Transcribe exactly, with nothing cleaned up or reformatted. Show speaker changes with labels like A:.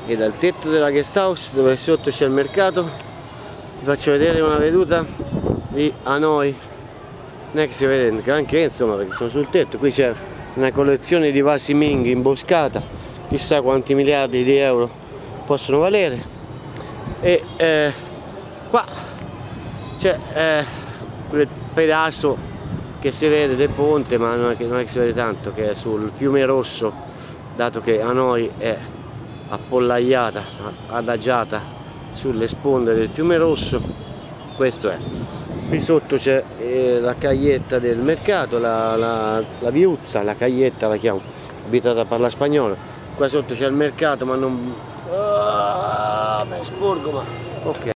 A: e dal tetto della guest house, dove sotto c'è il mercato, vi faccio vedere una veduta di Hanoi. Non è che si vede granché, insomma, perché sono sul tetto. Qui c'è una collezione di vasi Ming imboscata, chissà quanti miliardi di euro possono valere. E eh, qua c'è eh, quel pedazo che si vede del ponte, ma non è, che, non è che si vede tanto, che è sul fiume Rosso, dato che Hanoi è appollaiata, adagiata sulle sponde del fiume Rosso. Questo è. Qui sotto c'è eh, la caglietta del mercato, la, la, la viuzza, la caglietta la chiamo, abituata a parlare spagnolo. Qua sotto c'è il mercato, ma non... Ah, mi sporgo, ma... ok.